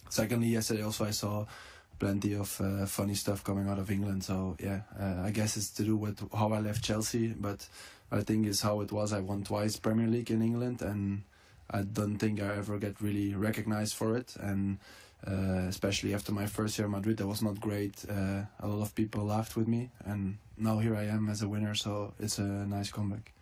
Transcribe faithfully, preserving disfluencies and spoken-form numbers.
Secondly, yesterday also I saw plenty of uh, funny stuff coming out of England. So yeah, uh, I guess it's to do with how I left Chelsea, but I think it's how it was. I won twice Premier League in England, and I don't think I ever get really recognized for it. And uh, especially after my first year in Madrid, that was not great. Uh, a lot of people laughed with me, and now here I am as a winner. So it's a nice comeback.